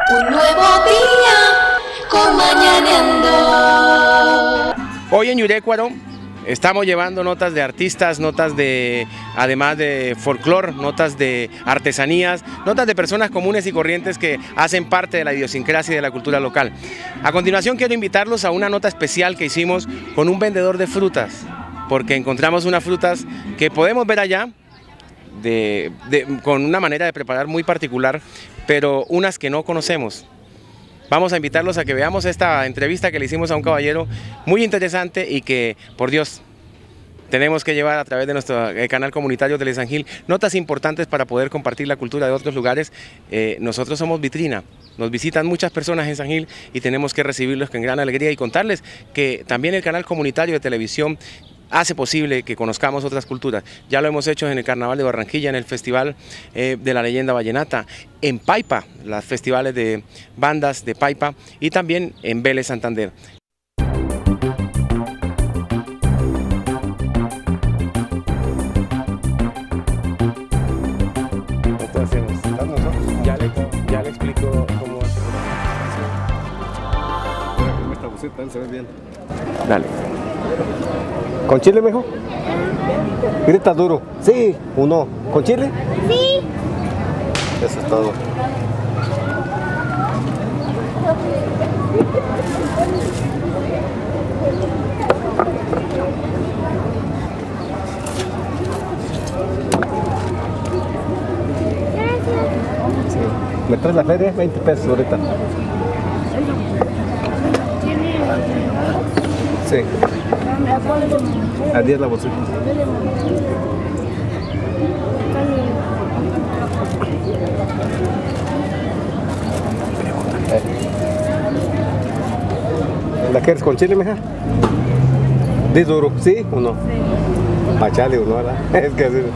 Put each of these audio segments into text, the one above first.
Un nuevo día con Mañaneando. Hoy en Yurecuaro estamos llevando notas de artistas, notas de, además de folclore, notas de artesanías, notas de personas comunes y corrientes que hacen parte de la idiosincrasia y de la cultura local. A continuación quiero invitarlos a una nota especial que hicimos con un vendedor de frutas, porque encontramos unas frutas que podemos ver allá, con una manera de preparar muy particular, pero unas que no conocemos. Vamos a invitarlos a que veamos esta entrevista que le hicimos a un caballero muy interesante y que, por Dios, tenemos que llevar a través de nuestro canal comunitario de San Gil notas importantes para poder compartir la cultura de otros lugares. Nosotros somos vitrina, nos visitan muchas personas en San Gil y tenemos que recibirlos con gran alegría y contarles que también el canal comunitario de televisión hace posible que conozcamos otras culturas. Ya lo hemos hecho en el Carnaval de Barranquilla, en el Festival de la Leyenda Vallenata, en Paipa, los festivales de bandas de Paipa y también en Vélez, Santander. Entonces, ya le explico cómo hacer. Esta buceta se ve bien. Dale. ¿Con chile, mijo? Grita duro. Sí, uno. ¿Con chile? Sí. Eso es todo. Sí. ¿Me traes la feria? 20 pesos ahorita. Sí. A 10 la bolsita. ¿La quieres con chile, mija? ¿De duro? ¿Sí o no? Sí. Pachale o no, ¿verdad? Es que así.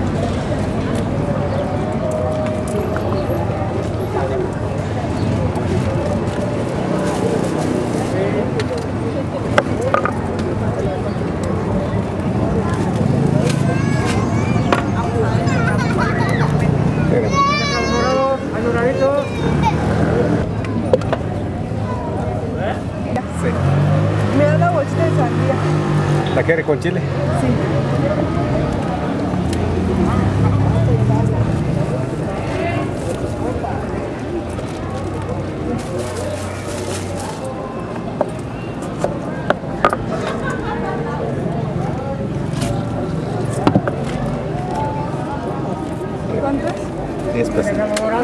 Me da una bolsita de sandía. ¿La quieres con chile? Sí. ¿Cuántos? 10 pesos.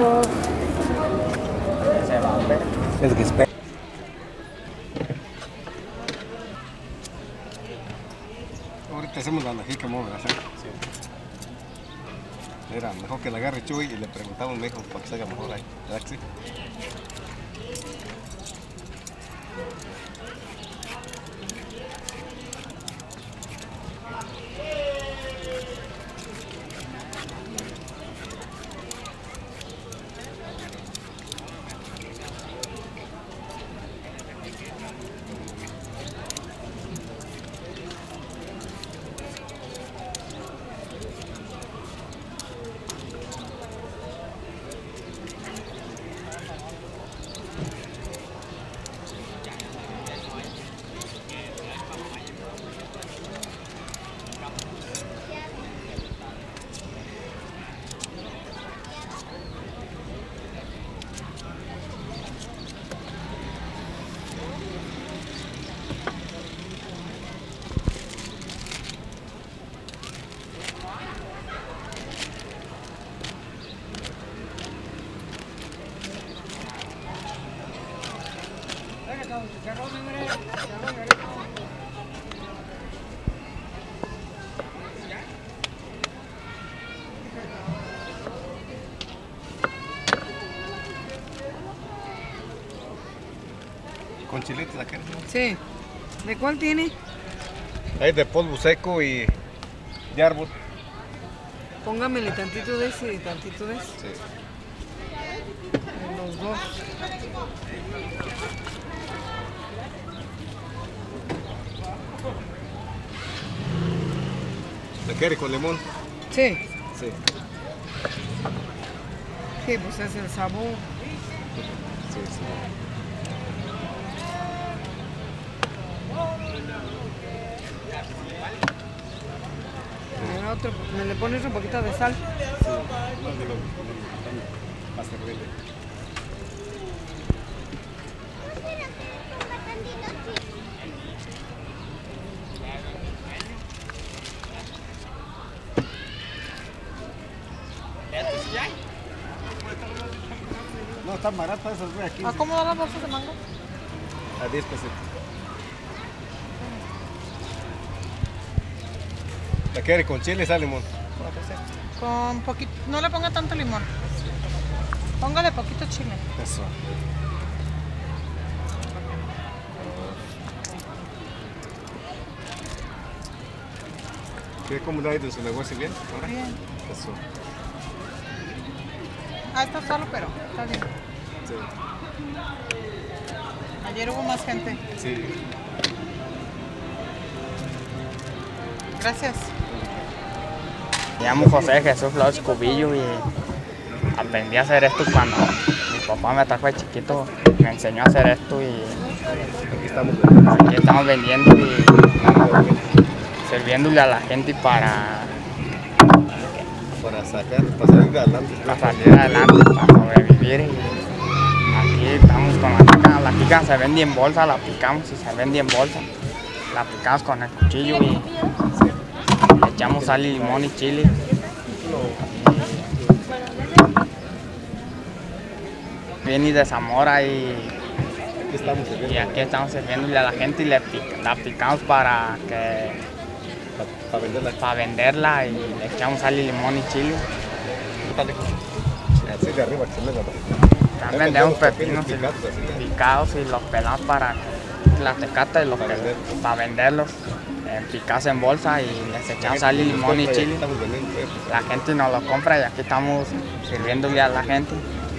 Es que espera. Ahorita hacemos la najica, ¿cómo a hacer? Sí. Mira, mejor que la agarre Chuy y le preguntamos mejor para que se haga mejor ahí. ¿Verdad que sí? Con chilete la quieres. Sí. ¿De cuál tiene? Hay de polvo seco y de árbol. Póngamele tantito de ese y tantito de ese. Sí. De los dos. ¿La quieres con limón? Sí. Sí. Sí, pues es el sabor. ¿Me le pones un poquito de sal? No, están baratas esas, güey, aquí. ¿A cómo dan las bolsas de mango? A 10 pesos. ¿La quiere con chile, sal, limón? Con poquito, no le ponga tanto limón. Póngale poquito chile. Eso. ¿Cómo le ha ido en su negocio? ¿Bien? ¿Ahora? Bien. Eso. Ah, está solo, pero está bien. Sí. Ayer hubo más gente. Sí. Gracias. Me llamo José Jesús Flores Cubillo y aprendí a hacer esto cuando mi papá me trajo de chiquito, me enseñó a hacer esto y aquí estamos vendiendo y sirviéndole a la gente para salir adelante. para salir adelante, para sobrevivir. Y aquí estamos con la pica se vende en bolsa, la picamos y se vende en bolsa. La picamos con el cuchillo y le echamos sal y limón y chile. Viene de Zamora y aquí estamos sirviéndole a la gente y la picamos para venderla y le echamos sal y limón y chile. Así de arriba, que se me da. También vendemos pepinos picados y los pelamos para la tecata y los para venderlos. Picados en bolsa y les echamos sal y limón y chile. La gente nos lo compra y aquí estamos sirviéndole a la gente.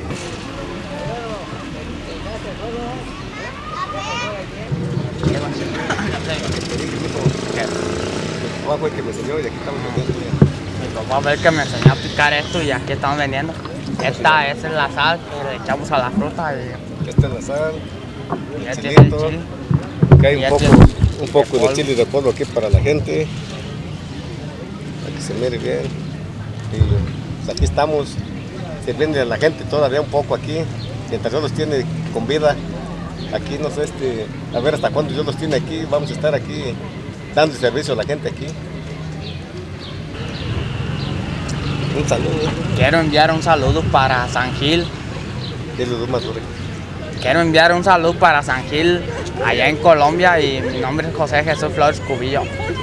Fue que me enseñó y aquí estamos vendiendo. Mi papá fue el que me enseñó a picar esto y aquí estamos vendiendo. Esta es la sal que le echamos a la fruta y Esta es la sal, este es el chile. que hay Y un poco de chile de polvo aquí para la gente, para que se mire bien. Y pues aquí estamos sirviendo a la gente todavía un poco aquí, mientras Dios los tiene con vida. Aquí no sé, a ver hasta cuándo Dios los tiene aquí, vamos a estar aquí dando servicio a la gente aquí. Un saludo. Quiero enviar un saludo para San Gil. Dile más duro. Quiero enviar un saludo para San Gil, allá en Colombia, y mi nombre es José Jesús Flores Cubillo.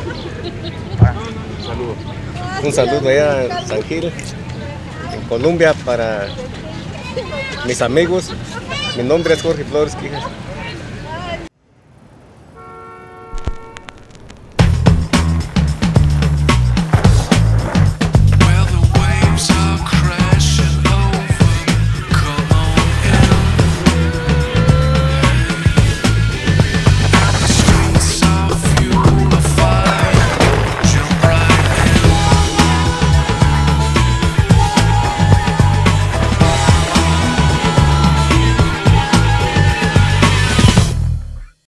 Saludo. Un saludo allá en San Gil, en Colombia, para mis amigos. Mi nombre es Jorge Flores Quijas.